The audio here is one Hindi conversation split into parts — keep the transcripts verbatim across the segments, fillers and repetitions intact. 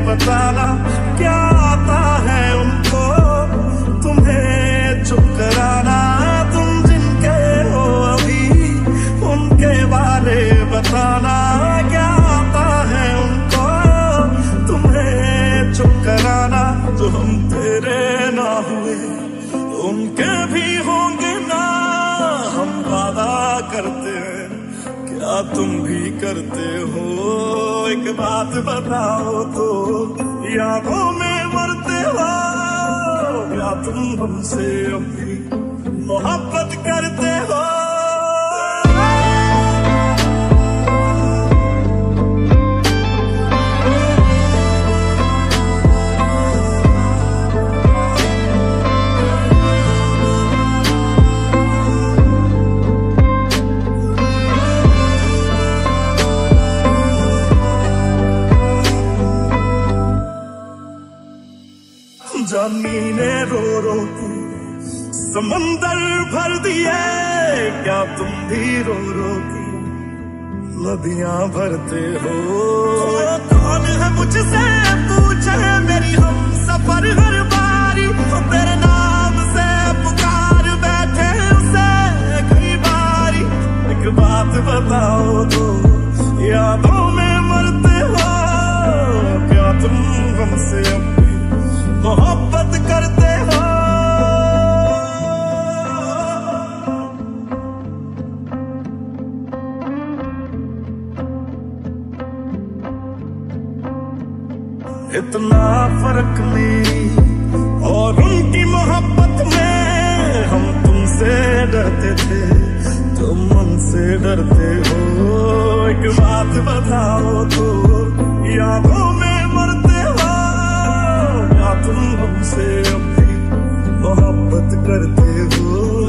बताना क्या आता है उनको तुम्हें चुप कराना। तुम जिनके हो अभी उनके बारे बताना क्या आता है उनको तुम्हें चुप कराना। जो हम तेरे ना हुए उनके भी होंगे ना, हम वादा करते हैं क्या तुम भी करते हो। एक बात बताओ तो यादों में मरते हो या तुम हमसे अभी मोहब्बत करते हो। जमीने रो रो के समंदर भर दिए, क्या तुम भी रो रो के नदियां भरते हो। कौन है मुझसे पूछे मेरी हम सफर हर बारी, तेरे नाम से पुकार बैठे उसे कई बारी। एक बात बताओ तो यादों में मरते हो क्या तुम हमसे मोहब्बत करते हो। इतना फर्क मेरी और उनकी मोहब्बत में, हम तुमसे डरते थे तुम हमसे डरते हो। एक बात बताओ तो यादों में मरते हो या तुम हमसे अभी मोहब्बत करते हो।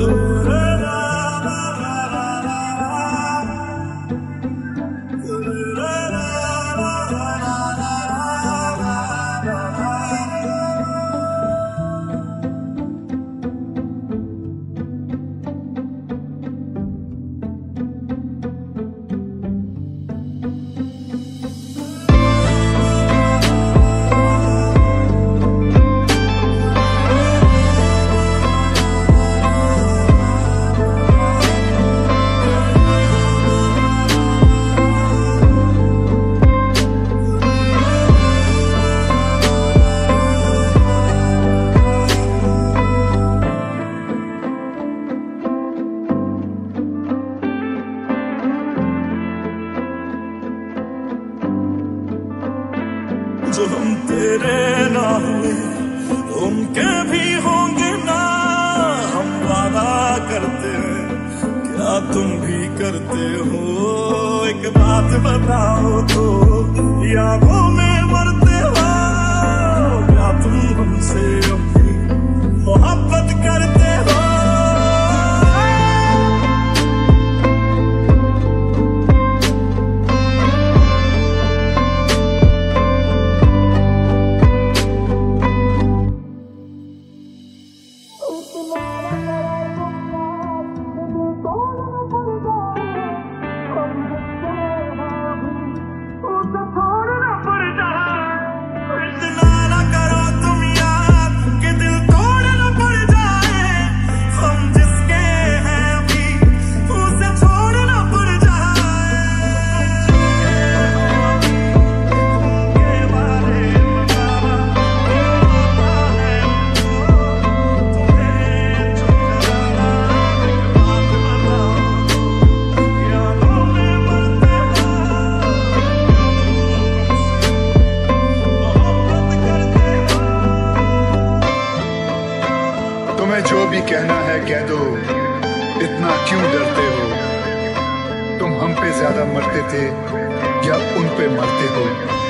जो हम तेरे ना हुए उनके भी होंगे ना, हम वादा करते हैं क्या तुम भी करते हो। एक बात बताओ तो यादों में मरते हो क्या तुम हमसे अभी मोहब्बत करते हो। जो भी कहना है कह दो, इतना क्यों डरते हो। तुम हम पे ज्यादा मरते थे या उन पे मरते हो।